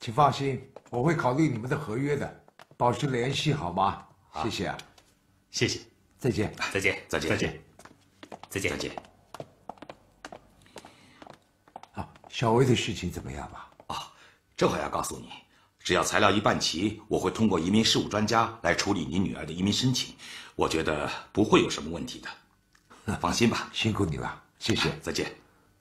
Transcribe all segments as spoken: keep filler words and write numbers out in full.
请放心，我会考虑你们的合约的，保持联系好吗？谢谢啊， 谢谢， 再见， 再见， 再见， 再见，再见， 再见。 啊，小薇的事情怎么样吧？ 啊，正好要告诉你，只要材料一办齐，我会通过移民事务专家来处理你女儿的移民申请，我觉得不会有什么问题的，放心吧。 辛苦你了，谢谢， 再见。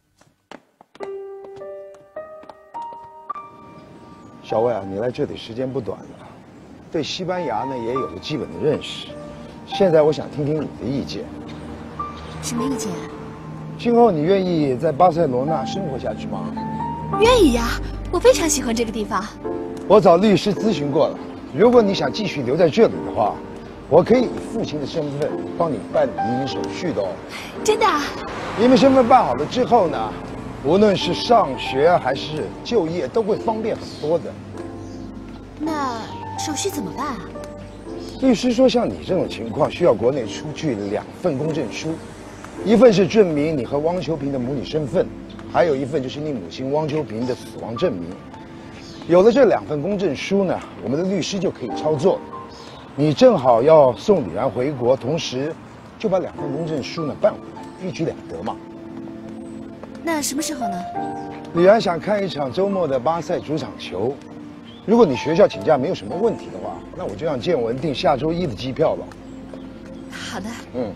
小魏啊，你来这里时间不短了，对西班牙呢也有了基本的认识。现在我想听听你的意见。 什么意见？ 今后你愿意在巴塞罗那生活下去吗？ 愿意呀，我非常喜欢这个地方。 我找律师咨询过了，如果你想继续留在这里的话，我可以以父亲的身份帮你办理移民手续的哦。 真的啊？ 移民身份办好了之后呢，无论是上学还是就业，都会方便很多的。 那手续怎么办啊？ 律师说，像你这种情况，需要国内出具两份公证书，一份是证明你和汪秋萍的母女身份，还有一份就是你母亲汪秋萍的死亡证明。有了这两份公证书呢，我们的律师就可以操作。你正好要送李然回国，同时就把两份公证书呢办回来，一举两得嘛。 那什么时候呢？ 李然想看一场周末的巴塞主场球。如果你学校请假没有什么问题的话，那我就让建文订下周一的机票吧。 好的。 嗯。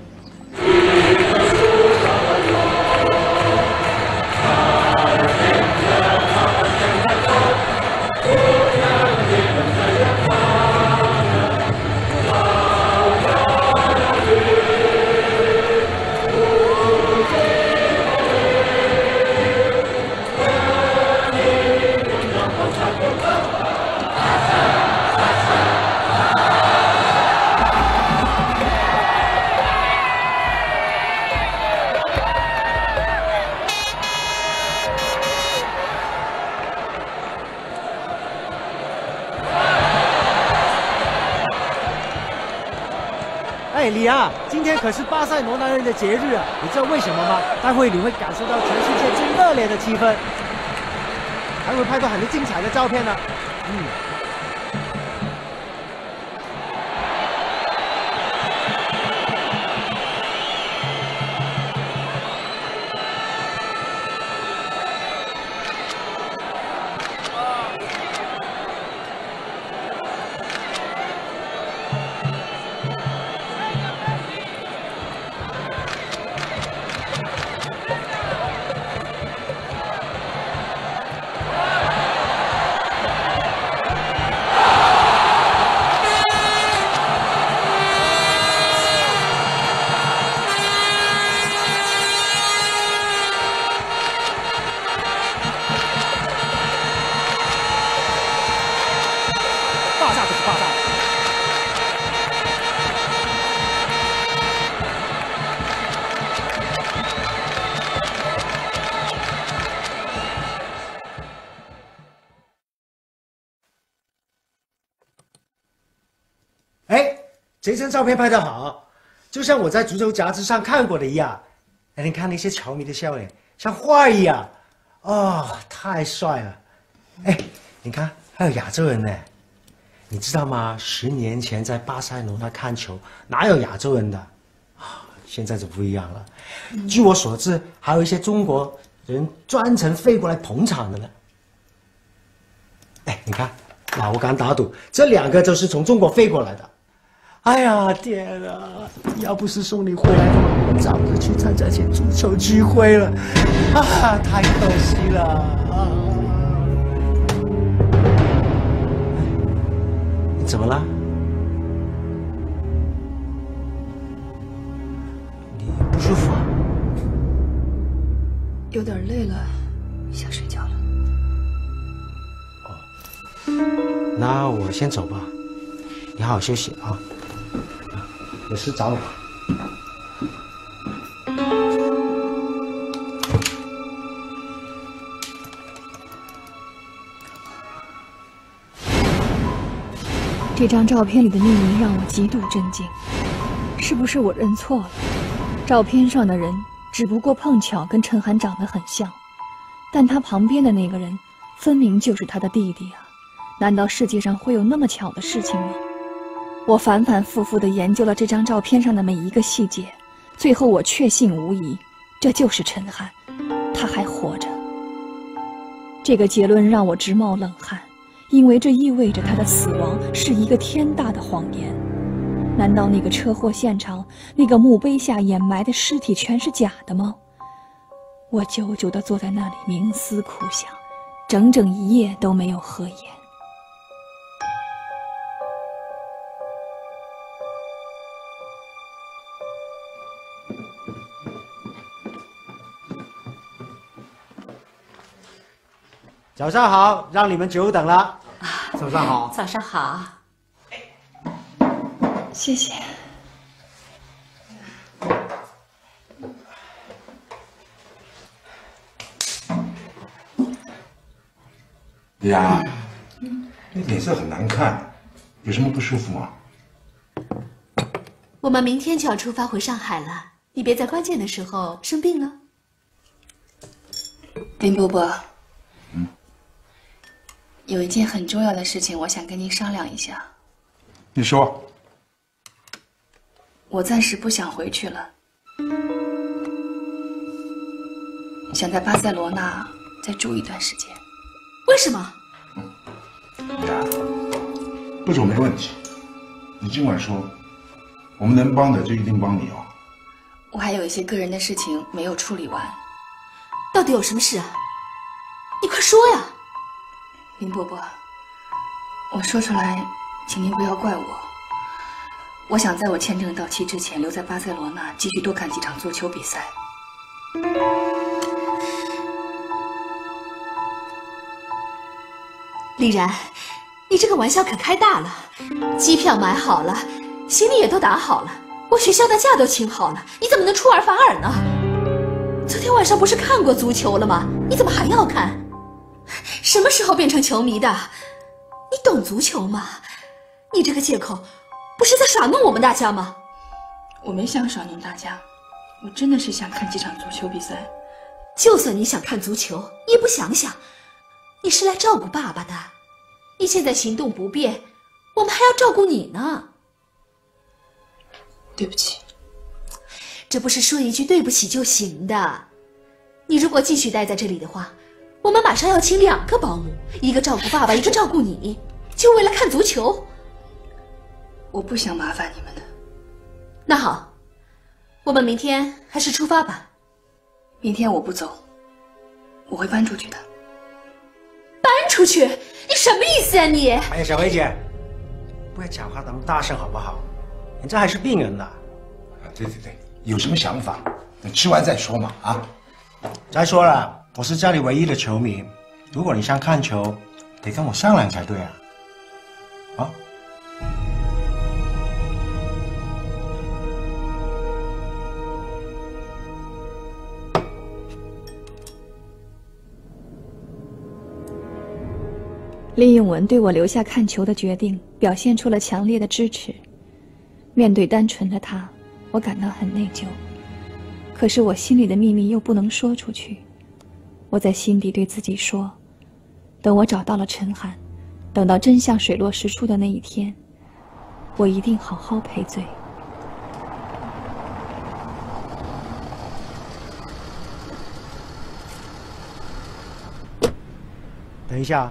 哎，李阳，今天可是巴塞罗那人的节日啊！你知道为什么吗？待会你会感受到全世界最热烈的气氛，还会拍到很多精彩的照片呢。嗯。这张照片拍得好，就像我在足球杂志上看过的一样。哎，你看那些球迷的笑脸，像画一样，哦，太帅了。哎，你看还有亚洲人呢，你知道吗？十年前在巴塞罗那看球，哪有亚洲人的？啊，现在就不一样了。嗯、据我所知，还有一些中国人专程飞过来捧场的呢。哎，你看，那我敢打赌，这两个就是从中国飞过来的。哎呀，天啊！要不是送你回来的话，我早就去参加些足球聚会了。啊，太可惜了啊！你怎么了？你不舒服啊？ 有点累了，想睡觉了。 哦，那我先走吧，你好好休息啊。有事找我。 这张照片里的匿名让我极度震惊，是不是我认错了？照片上的人只不过碰巧跟陈涵长得很像，但他旁边的那个人分明就是他的弟弟啊！ 难道世界上会有那么巧的事情吗？我反反复复地研究了这张照片上的每一个细节，最后我确信无疑，这就是陈汉，他还活着。这个结论让我直冒冷汗，因为这意味着他的死亡是一个天大的谎言。难道那个车祸现场，那个墓碑下掩埋的尸体全是假的吗？我久久地坐在那里冥思苦想，整整一夜都没有合眼。 早上好，让你们久等了。早上好。 早上好。 谢谢。 呀，你脸色很难看，有什么不舒服吗？ 我们明天就要出发回上海了，你别在关键的时候生病了。 林伯伯，嗯，有一件很重要的事情，我想跟您商量一下。 你说。 我暂时不想回去了，想在巴塞罗那再住一段时间。 为什么？ 呀，不走没问题，你尽管说，我们能帮的就一定帮你哦。 我还有一些个人的事情没有处理完。 到底有什么事啊？你快说呀！ 林伯伯，我说出来，请您不要怪我。我想在我签证到期之前留在巴塞罗那，继续多看几场足球比赛。 丽然，你这个玩笑可开大了。机票买好了，行李也都打好了，我学校的假都请好了，你怎么能出尔反尔呢？昨天晚上不是看过足球了吗？你怎么还要看？什么时候变成球迷的？你懂足球吗？你这个借口不是在耍弄我们大家吗？ 我没想耍弄大家，我真的是想看几场足球比赛。 就算你想看足球，你也不想想，你是来照顾爸爸的，你现在行动不便，我们还要照顾你呢。 对不起。 这不是说一句对不起就行的。你如果继续待在这里的话，我们马上要请两个保姆，一个照顾爸爸，一个照顾你，就为了看足球。 我不想麻烦你们的。 那好，我们明天还是出发吧。 明天我不走，我会搬出去的。 搬出去？你什么意思啊你？ 哎呀，小薇姐，不要讲话那么大声好不好？你这还是病人呢。 对对对，有什么想法，等吃完再说嘛啊！ 再说了，我是家里唯一的球迷，如果你想看球，得跟我商量才对啊。啊？ 林永文对我留下看球的决定表现出了强烈的支持。面对单纯的他，我感到很内疚，可是我心里的秘密又不能说出去。我在心底对自己说，等我找到了陈汉，等到真相水落石出的那一天，我一定好好赔罪。 等一下。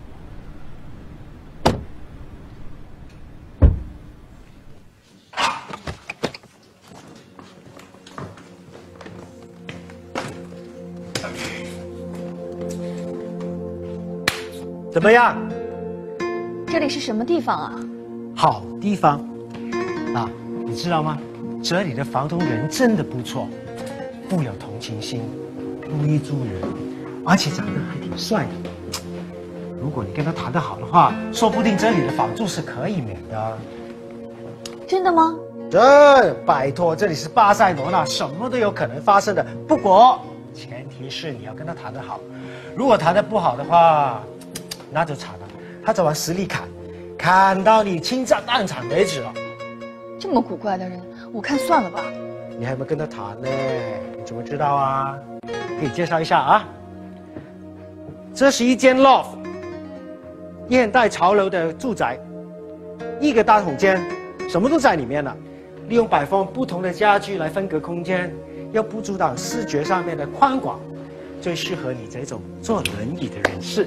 怎么样？ 这里是什么地方啊？ 好地方啊，你知道吗？这里的房东人真的不错，富有同情心，乐意助人，而且长得还挺帅的。如果你跟他谈得好的话，说不定这里的房租是可以免的。 真的吗？ 这拜托，这里是巴塞罗那，什么都有可能发生的。不过前提是你要跟他谈得好，如果谈得不好的话，那就惨了，他早晚实力砍，砍到你倾家荡产为止了。 这么古怪的人，我看算了吧。 你还没跟他谈呢，你怎么知道啊？给你介绍一下啊，这是一间 loft， 现代潮流的住宅，一个大空间，什么都在里面了。利用摆放不同的家具来分隔空间，又不阻挡视觉上面的宽广，最适合你这种坐轮椅的人士。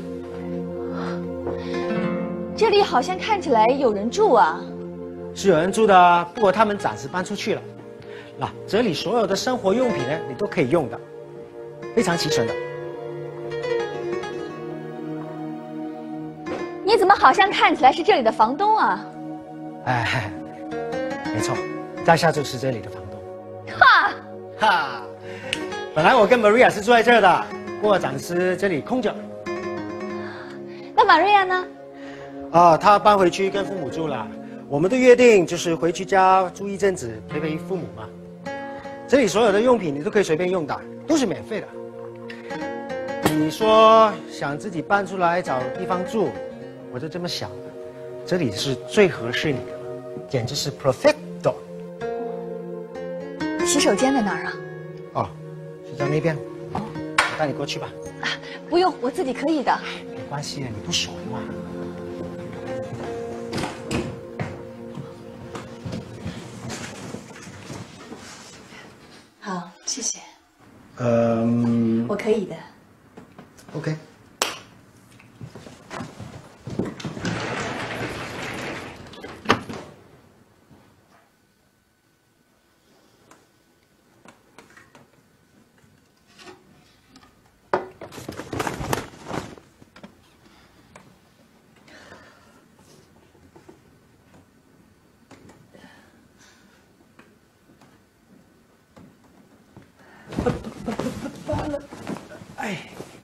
这里好像看起来有人住啊。 是有人住的，不过他们暂时搬出去了。那这里所有的生活用品呢，你都可以用的，非常齐全的。 你怎么好像看起来是这里的房东啊？ 哎，没错，在下就是这里的房东。 哈哈，本来我跟 Maria 是住在这儿的，不过暂时这里空着。 那玛瑞亚呢？ 啊，她搬回去跟父母住了。我们的约定就是回去家住一阵子，陪陪父母嘛。这里所有的用品你都可以随便用的，都是免费的。你说想自己搬出来找地方住，我就这么想的，这里是最合适你的了，简直是 perfecto。 洗手间在哪儿啊？ 哦，是在那边。哦，我带你过去吧。 啊，不用，我自己可以的。 没关系，你不熟嘛。 好，谢谢。 嗯， 我可以的。 OK。哎，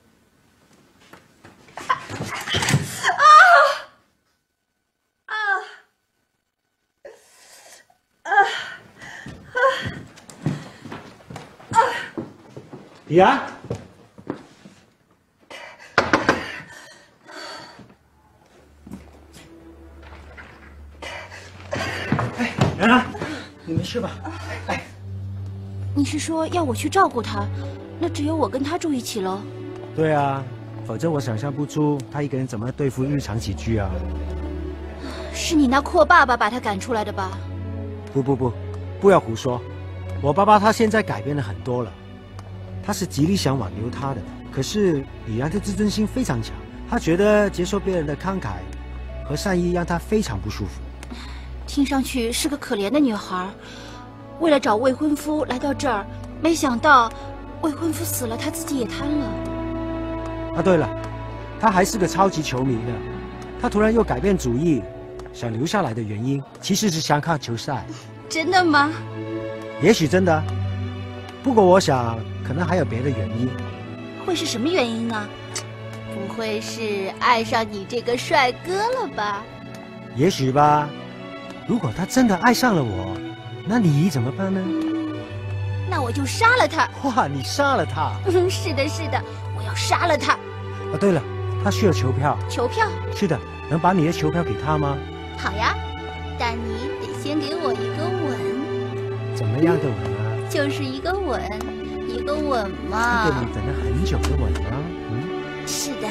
啊啊啊啊！ 李安，哎，然然，你没事吧？哎， 你是说要我去照顾他？那只有我跟他住一起喽。 对啊，否则我想象不出他一个人怎么对付日常起居啊。 是你那阔爸爸把他赶出来的吧？ 不不不，不要胡说。我爸爸他现在改变了很多了，他是极力想挽留他的。可是李安的自尊心非常强，他觉得接受别人的慷慨和善意让他非常不舒服。 听上去是个可怜的女孩，为了找未婚夫来到这儿，没想到未婚夫死了，她自己也瘫了。 啊，对了，他还是个超级球迷呢。他突然又改变主意，想留下来的原因其实是想看球赛。 真的吗？ 也许真的，不过我想可能还有别的原因。 会是什么原因呢？不会是爱上你这个帅哥了吧？ 也许吧。如果他真的爱上了我，那你怎么办呢？ 那我就杀了他。 哇，你杀了他？ 嗯，是的，是的，我要杀了他。 啊，对了，他需要球票。 球票？ 是的，能把你的球票给他吗？ 好呀，但你得先给我一个吻。 怎么样的吻啊？ 就是一个吻，一个吻嘛。 一个你等了很久的吻吗？嗯， 是的。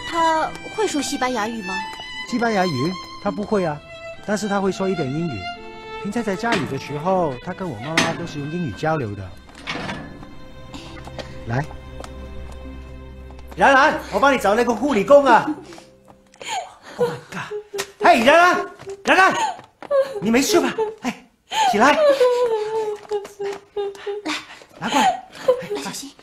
他会说西班牙语吗？ 西班牙语他不会啊，但是他会说一点英语。平常在家里的时候，他跟我妈妈都是用英语交流的。来，然然，我帮你找那个护理工啊。Oh my god！ 嘿，然然，然然，你没事吧？哎，起来， 来， 拿过来， 来，小心，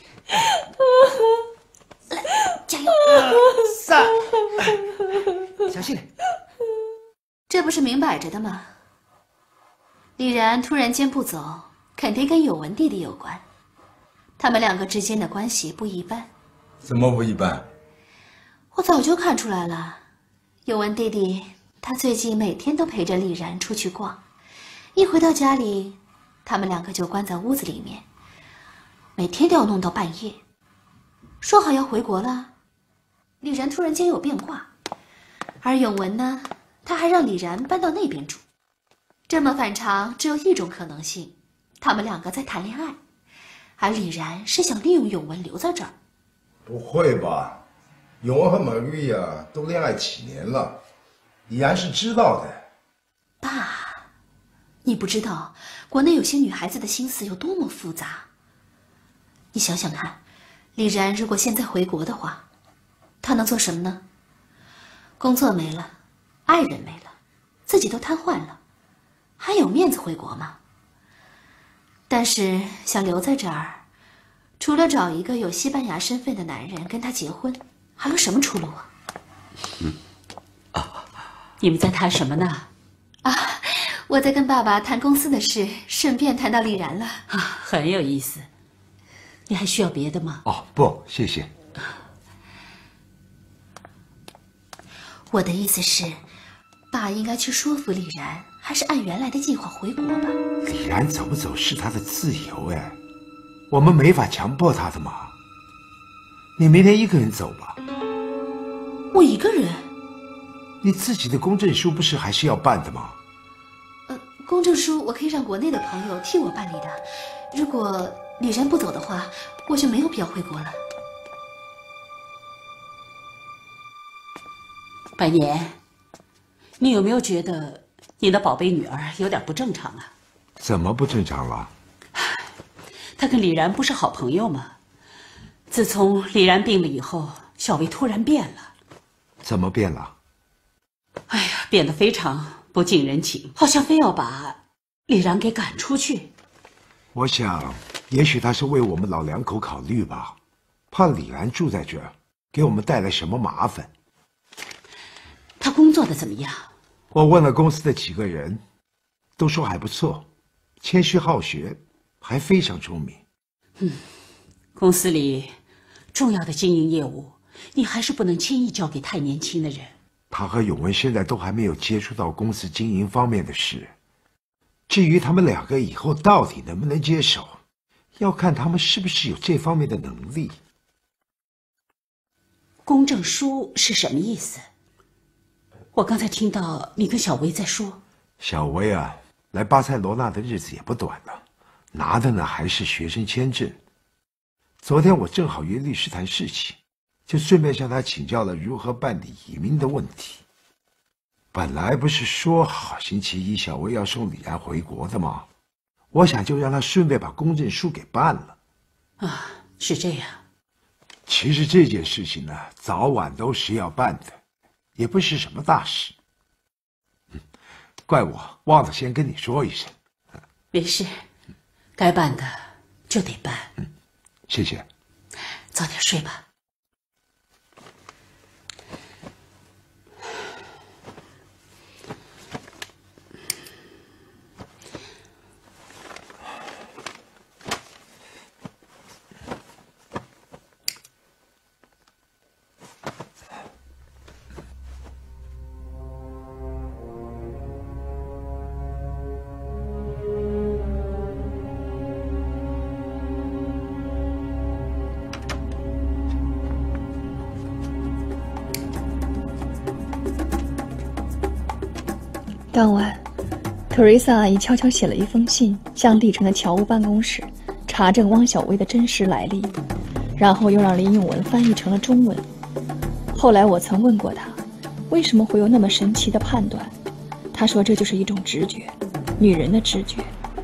来，加油！ 三，小心。 这不是明摆着的吗？李然突然间不走，肯定跟有文弟弟有关。他们两个之间的关系不一般。 怎么不一般？ 我早就看出来了。有文弟弟他最近每天都陪着李然出去逛，一回到家里，他们两个就关在屋子里面，每天都要弄到半夜。说好要回国了，李然突然间有变卦，而永文呢，他还让李然搬到那边住。这么反常，只有一种可能性，他们两个在谈恋爱，而李然是想利用永文留在这儿。 不会吧？永文和玛丽亚都恋爱几年了，李然是知道的。 爸，你不知道国内有些女孩子的心思有多么复杂。你想想看，李然如果现在回国的话，他能做什么呢？工作没了，爱人没了，自己都瘫痪了，还有面子回国吗？但是想留在这儿，除了找一个有西班牙身份的男人跟他结婚，还有什么出路啊？ 嗯，啊，你们在谈什么呢？ 啊，我在跟爸爸谈公司的事，顺便谈到李然了。 啊，很有意思。你还需要别的吗？ 哦，不，谢谢。 我的意思是，爸应该去说服李然，还是按原来的计划回国吧。 李然走不走是他的自由哎，我们没法强迫他的嘛。你明天一个人走吧。 我一个人？ 你自己的公证书不是还是要办的吗？ 呃，公证书我可以让国内的朋友替我办理的。如果李然不走的话，我就没有必要回国了。 百年，你有没有觉得你的宝贝女儿有点不正常啊？ 怎么不正常了？ 她跟李然不是好朋友吗？自从李然病了以后，小薇突然变了。 怎么变了？ 哎呀，变得非常不近人情，好像非要把李然给赶出去。 我想，也许他是为我们老两口考虑吧，怕李然住在这儿，给我们带来什么麻烦。 他工作的怎么样？ 我问了公司的几个人，都说还不错，谦虚好学，还非常聪明。 嗯，公司里重要的经营业务，你还是不能轻易交给太年轻的人。 他和永文现在都还没有接触到公司经营方面的事，至于他们两个以后到底能不能接手，要看他们是不是有这方面的能力。 公证书是什么意思？我刚才听到你跟小薇在说。 小薇啊，来巴塞罗那的日子也不短了，拿的呢还是学生签证。昨天我正好约律师谈事情，就顺便向他请教了如何办理移民的问题。本来不是说好星期一小薇要送李然回国的吗？我想就让他顺便把公证书给办了。 啊，是这样。 其实这件事情呢，早晚都是要办的，也不是什么大事。嗯，怪我忘了先跟你说一声。 没事，该办的就得办。 嗯，谢谢。 早点睡吧。 当晚，特瑞莎阿姨悄悄写了一封信，向地城的侨务办公室查证汪小薇的真实来历，然后又让林永文翻译成了中文。后后来我曾问过他，为什么会有那么神奇的判断？他说这就是一种直觉，女人的直觉。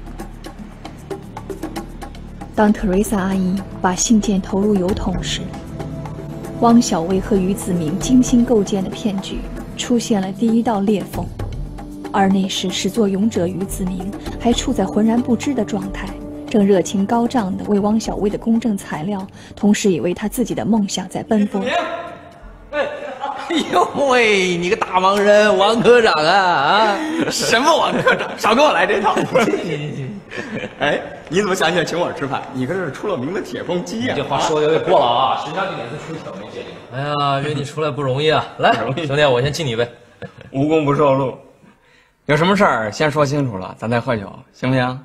当特瑞莎阿姨把信件投入邮筒时，汪小薇和于子明精心构建的骗局出现了第一道裂缝，而那时始作俑者于子明还处在浑然不知的状态，正热情高涨地为汪小薇的公证材料，同时也为他自己的梦想在奔波。 哎呦喂，你个大忙人，王科长啊啊！ 什么王科长？少跟我来这套。哎，你怎么想起来请我吃饭？你可是出了名的铁公鸡呀！ 这话说的有点过了啊！谁让你每次出挑明节礼？哎呀，约你出来不容易啊！来，兄弟，我先敬你一杯。 无功不受禄。有什么事儿先说清楚了，咱再喝酒，行不行？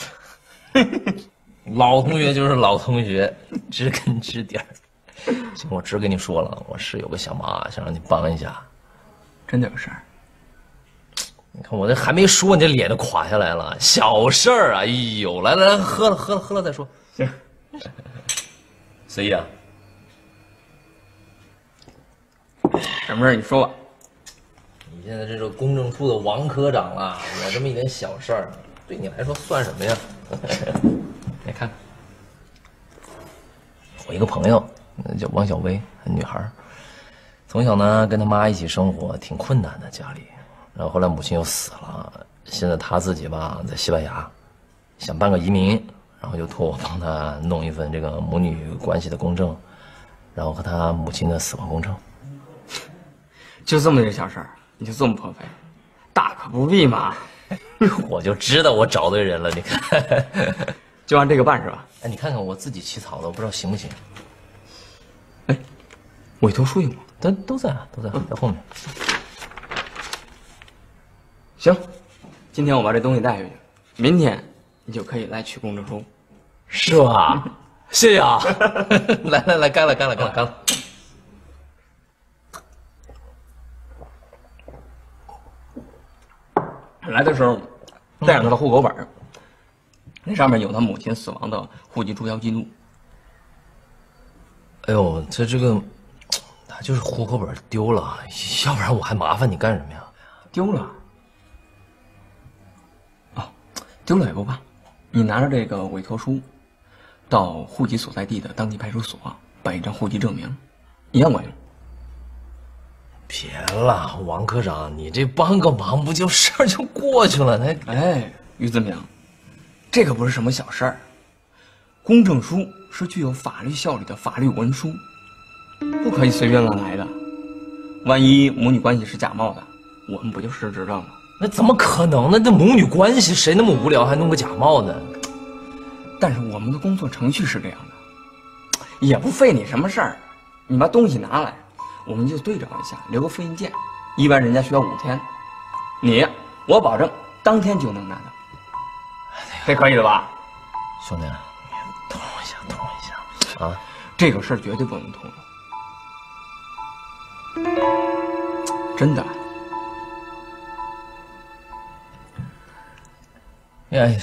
老同学就是老同学，知根知底儿。行，我直跟你说了，我是有个小忙，想让你帮一下。 真的有事儿？ 你看我这还没说，你这脸都垮下来了。小事儿啊！哎呦，来来来，喝了喝了喝了再说。 行， 随意啊。 什么事儿你说吧。 你现在这是公证处的王科长了，有这么一点小事儿，对你来说算什么呀？你看，我一个朋友。叫王小薇，女孩，从小呢跟她妈一起生活，挺困难的家里。然后后来母亲又死了，现在她自己吧在西班牙，想办个移民，然后就托我帮她弄一份这个母女关系的公证，然后和她母亲的死亡公证。 就这么点小事儿，你就这么破费，大可不必嘛。 我就知道我找对人了，你看， 就按这个办是吧？ 哎，你看看我自己起草的，我不知道行不行。 哎，委托书有吗？ 都都在啊，都在，在后面。 行，今天我把这东西带回去，明天你就可以来取公证书， 是吧？谢谢啊！来来来，干了干了干了干了！ 来的时候带上他的户口本，那上面有他母亲死亡的户籍注销记录。 哎呦，这这个，他就是户口本丢了，要不然我还麻烦你干什么呀？ 丢了？哦，丢了也不怕，你拿着这个委托书，到户籍所在地的当地派出所办一张户籍证明，一样管用。 别了，王科长，你这帮个忙不就事儿就过去了？那哎，于子明，这可不是什么小事儿，公证书是具有法律效力的法律文书，不可以随便乱来的。万一母女关系是假冒的，我们不就失职了吗？ 那怎么可能呢？这母女关系谁那么无聊还弄个假冒呢？ 但是我们的工作程序是这样的，也不费你什么事儿，你把东西拿来，我们就对照一下，留个复印件，一般人家需要五天，你我保证当天就能拿到，这可以的吧？ 兄弟，通一下，通一下啊！ 这个事儿绝对不能通了，真的。 哎。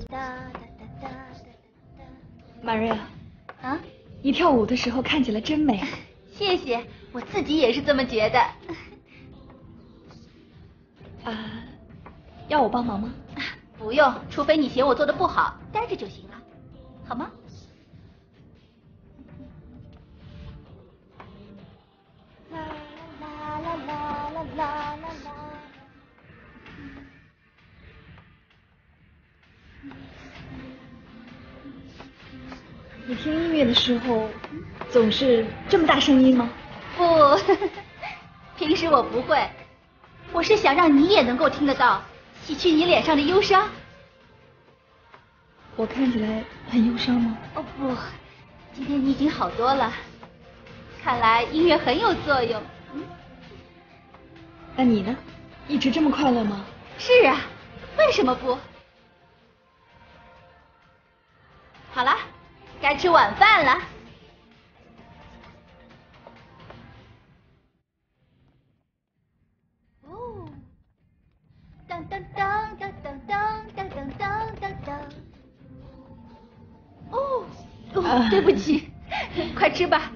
玛瑞亚， 啊， 你跳舞的时候看起来真美。 谢谢，我自己也是这么觉得。 啊，要我帮忙吗？ 不用，除非你嫌我做的不好，待着就行了，好吗？啦啦啦啦啦啦啦啦。 你听音乐的时候总是这么大声音吗？ 不，平时我不会，我是想让你也能够听得到，洗去你脸上的忧伤。 我看起来很忧伤吗？ 哦不，今天你已经好多了，看来音乐很有作用。嗯， 那你呢？一直这么快乐吗？ 是啊，为什么不？好了，该吃晚饭了。哦，当当当当当当当当当当当。哦，哦，对不起，快吃吧。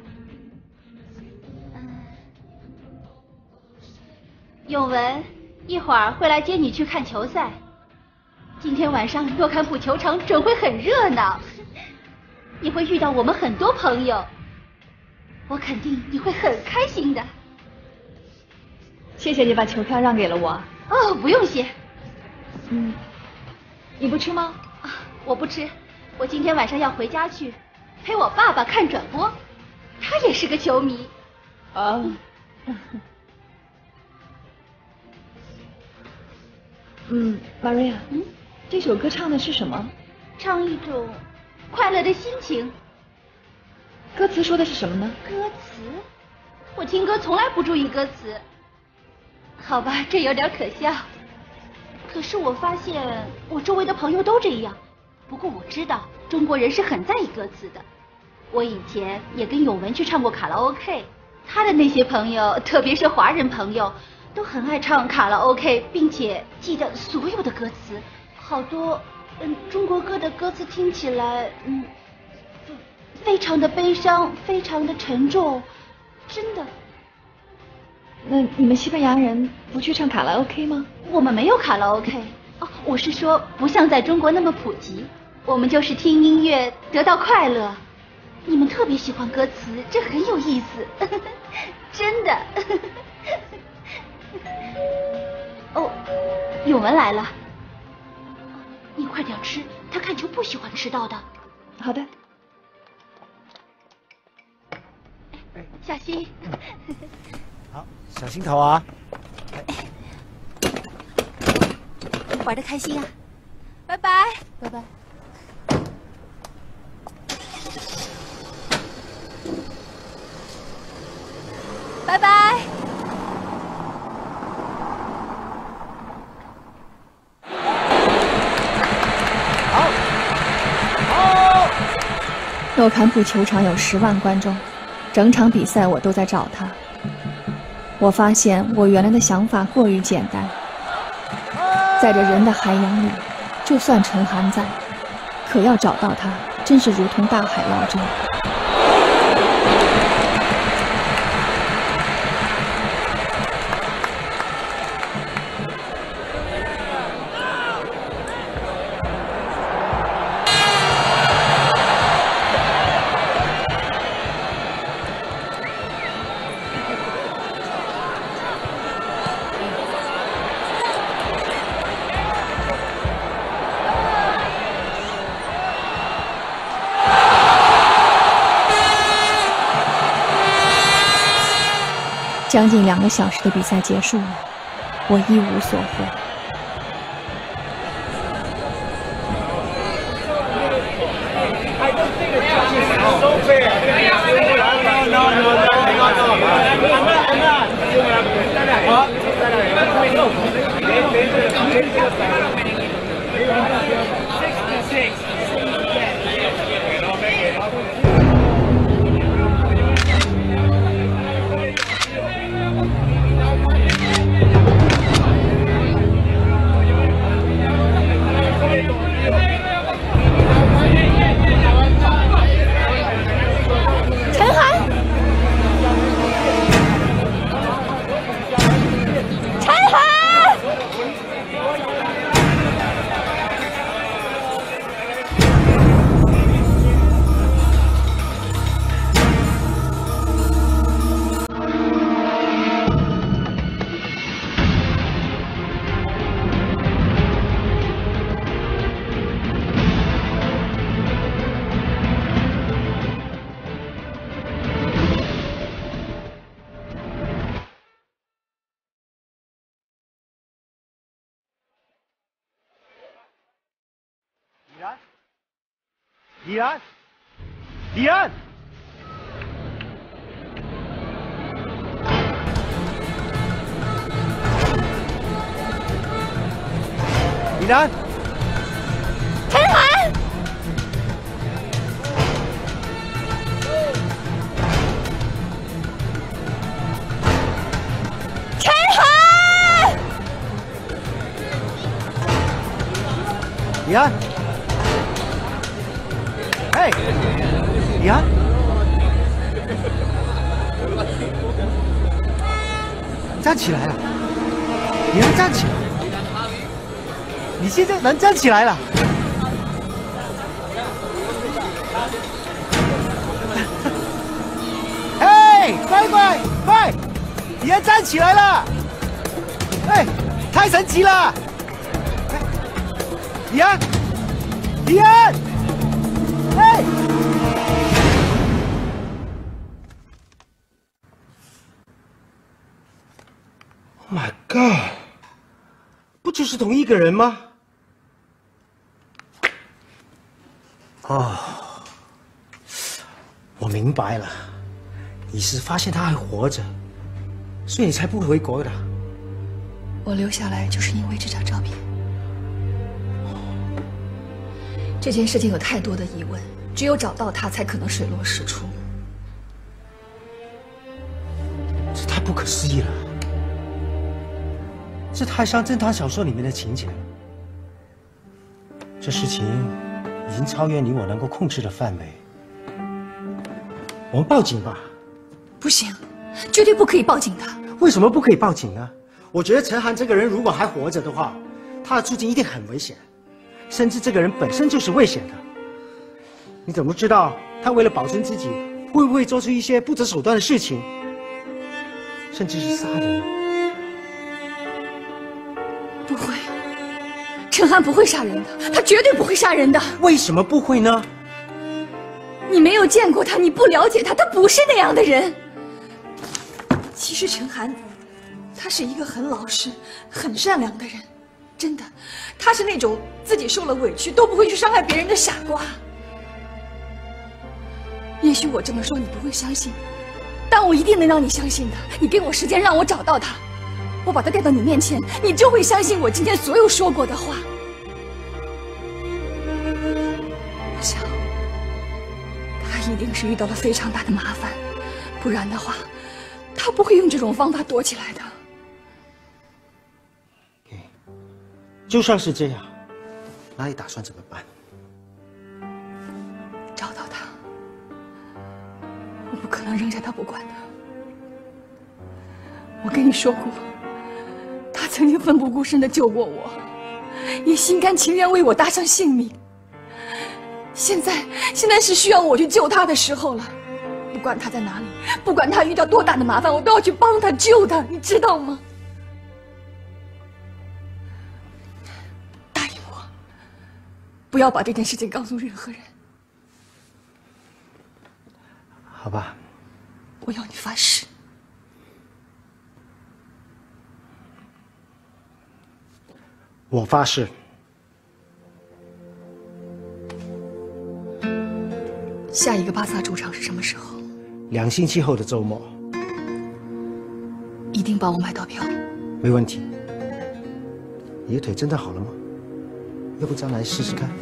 永文一会儿会来接你去看球赛。今天晚上诺坎普球场准会很热闹，你会遇到我们很多朋友，我肯定你会很开心的。 谢谢你把球票让给了我。 哦，不用谢。 嗯，你不吃吗？ 啊，我不吃，我今天晚上要回家去陪我爸爸看转播，他也是个球迷。 哦。嗯，玛瑞亚， 嗯， 这首歌唱的是什么？ 唱一种快乐的心情。 歌词说的是什么呢？ 歌词？我听歌从来不注意歌词。好吧，这有点可笑。可是我发现我周围的朋友都这样。不过我知道中国人是很在意歌词的。我以前也跟永文去唱过卡拉 OK， 他的那些朋友，特别是华人朋友，都很爱唱卡拉 OK， 并且记得所有的歌词。好多嗯中国歌的歌词听起来嗯非常的悲伤，非常的沉重，真的。 那你们西班牙人不去唱卡拉 OK 吗？ 我们没有卡拉 OK。哦，我是说不像在中国那么普及，我们就是听音乐得到快乐。你们特别喜欢歌词，这很有意思，真的。哦，永文来了，你快点吃，他看球不喜欢迟到的。 好的。 小心。 好，小心头啊。 玩得开心啊！ 拜拜， 拜拜。 拜拜。 好，好。 诺坎普球场有十万观众，整场比赛我都在找他。我发现我原来的想法过于简单。在这人的海洋里，就算陈涵在，可要找到他，真是如同大海捞针。将近两个小时的比赛结束了，我一无所获。 李然，李然，李然， 陈寒，陈寒， 李安。 哎，李安，站起来了！李安，站起来！你现在能站起来了！哎，乖乖快！李安站起来了！哎，太神奇了！哎，李安，李安！ 哎 ！Oh my God！ 不就是同一个人吗？哦，我明白了，你是发现他还活着，所以你才不回国的。 我留下来就是因为这张照片。 这件事情有太多的疑问，只有找到他，才可能水落石出。 这太不可思议了，这太像侦探小说里面的情节了。这事情已经超越你我能够控制的范围，我们报警吧。 不行，绝对不可以报警的。 为什么不可以报警呢？我觉得陈寒这个人如果还活着的话，他的处境一定很危险。 甚至这个人本身就是危险的，你怎么知道他为了保存自己，会不会做出一些不择手段的事情，甚至是杀人？ 不会，陈寒不会杀人的，他绝对不会杀人的。 为什么不会呢？ 你没有见过他，你不了解他，他不是那样的人。其实陈寒，他是一个很老实、很善良的人。 真的，他是那种自己受了委屈都不会去伤害别人的傻瓜。也许我这么说你不会相信，但我一定能让你相信的。你给我时间让我找到他，我把他带到你面前，你就会相信我今天所有说过的话。我想，他一定是遇到了非常大的麻烦，不然的话，他不会用这种方法躲起来的。 就算是这样，那你打算怎么办？ 找到他，我不可能扔下他不管的。我跟你说过，他曾经奋不顾身的救过我，也心甘情愿为我搭上性命。现在，现在是需要我去救他的时候了。不管他在哪里，不管他遇到多大的麻烦，我都要去帮他救他，你知道吗？ 不要把这件事情告诉任何人。 好吧。 我要你发誓。 我发誓。 下一个巴萨主场是什么时候？ 两星期后的周末。 一定帮我买到票。 没问题。你的腿真的好了吗？ 要不咱来试试看。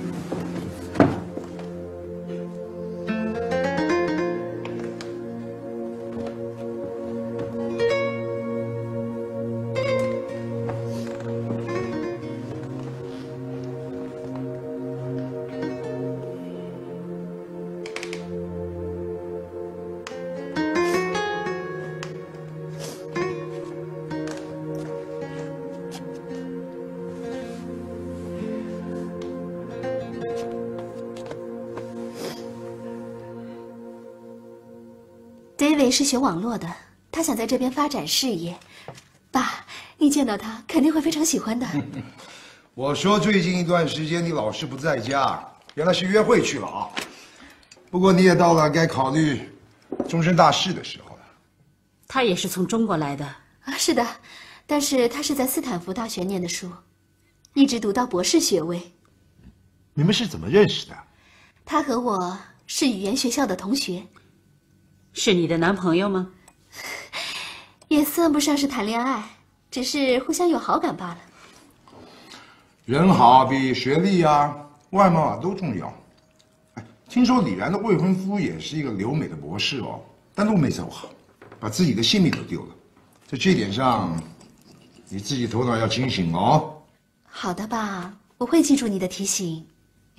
David 是学网络的，他想在这边发展事业。爸，你见到他肯定会非常喜欢的。 我说最近一段时间你老是不在家，原来是约会去了啊。不过你也到了该考虑终身大事的时候了。 他也是从中国来的啊，是的，但是他是在斯坦福大学念的书，一直读到博士学位。 你们是怎么认识的？ 他和我是语言学校的同学。 是你的男朋友吗？ 也算不上是谈恋爱，只是互相有好感罢了。 人好比学历啊、外貌啊都重要。哎，听说李然的未婚夫也是一个留美的博士哦，但路没走好，把自己的性命都丢了。在这点上，你自己头脑要清醒哦。 好的吧，我会记住你的提醒。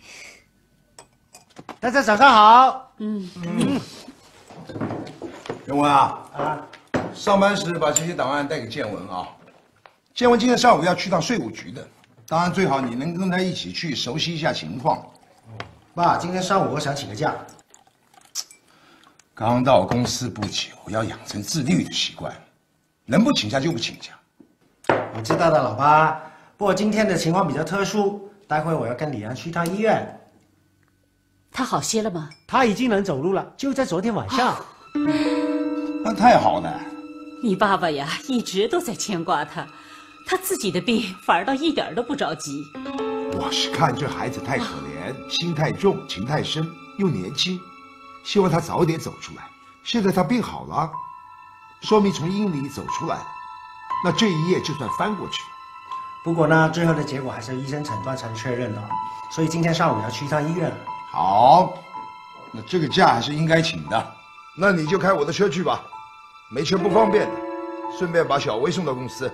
大家早上好。 嗯嗯。任文啊啊，上班时把这些档案带给建文啊。建文今天上午要去趟税务局的，当然最好你能跟他一起去，熟悉一下情况。 爸，今天上午我想请个假。 刚到公司不久，要养成自律的习惯，能不请假就不请假。 我知道的，老爸。不过今天的情况比较特殊，待会我要跟李然去趟医院。 他好些了吗？ 他已经能走路了，就在昨天晚上。哦、 那太好了。 你爸爸呀，一直都在牵挂他，他自己的病反而倒一点都不着急。 我是看这孩子太可怜，心太重，情太深，又年轻，希望他早点走出来。现在他病好了，说明从阴里走出来了，那这一页就算翻过去了。 不过呢，最后的结果还是医生诊断才能确认的，所以今天上午要去一趟医院。 好，那这个假还是应该请的。 那你就开我的车去吧，没车不方便的，顺便把小薇送到公司。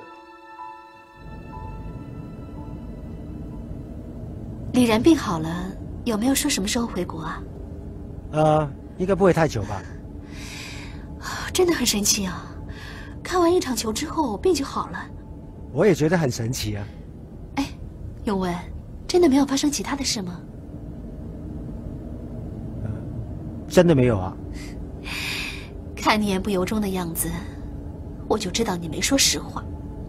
李然病好了，有没有说什么时候回国啊？ 呃，应该不会太久吧。 真的很神奇啊！看完一场球之后，病就好了。 我也觉得很神奇啊。 哎，永文，真的没有发生其他的事吗？ 呃，真的没有啊。 看你言不由衷的样子，我就知道你没说实话。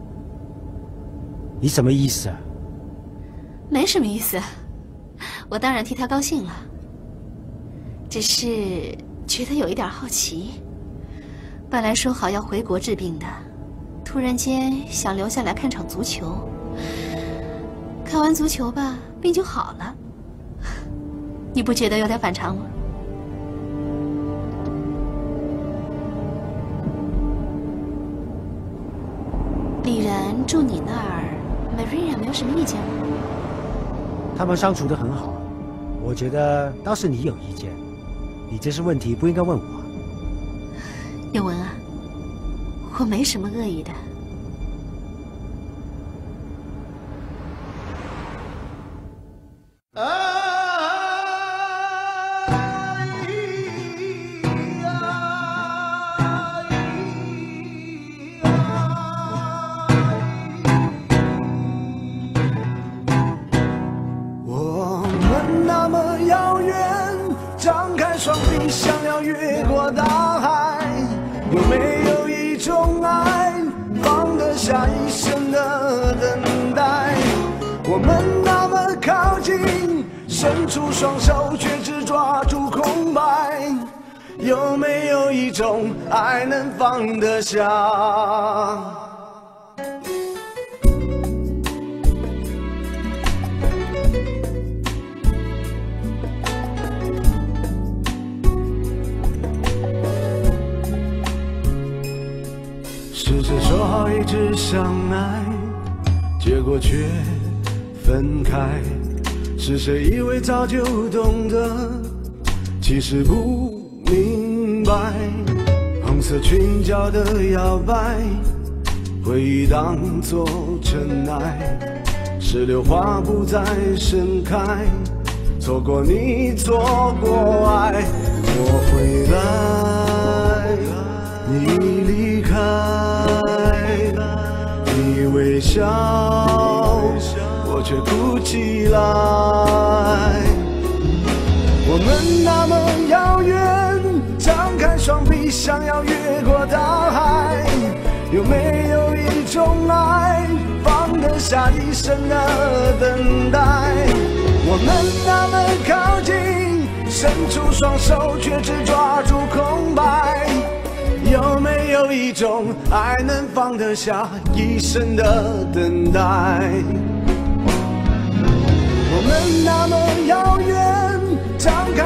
你什么意思啊？ 没什么意思，我当然替他高兴了，只是觉得有一点好奇。本来说好要回国治病的，突然间想留下来看场足球，看完足球吧，病就好了。你不觉得有点反常吗？李然住你那儿 ，Maria 没有什么意见吗？ 他们相处得很好，我觉得倒是你有意见。你这些问题不应该问我。 永文啊，我没什么恶意的。 双臂想要越过大海，有没有一种爱放得下一生的等待？我们那么靠近，伸出双手却只抓住空白，有没有一种爱能放得下？试着说好一直相爱，结果却分开。是谁以为早就懂得，其实不明白。红色裙角的摇摆，回忆当作尘埃。石榴花不再盛开，错过你，错过爱。我回来，你离开。你微笑，我却哭起来。我们那么遥远，张开双臂想要越过大海。有没有一种爱，放得下一生的等待？我们那么靠近，伸出双手却只抓住空白。有没有一种爱能放得下一生的等待？我们那么遥远，张开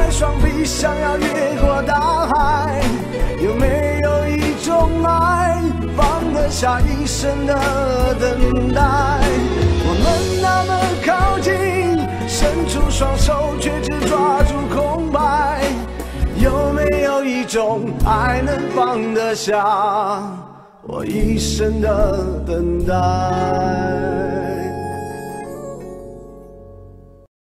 想要越过大海？有没有一种爱，放得下一生的等待？我们那么靠近，伸出双手却只抓住空白。有没有一种爱能放得下我一生的等待？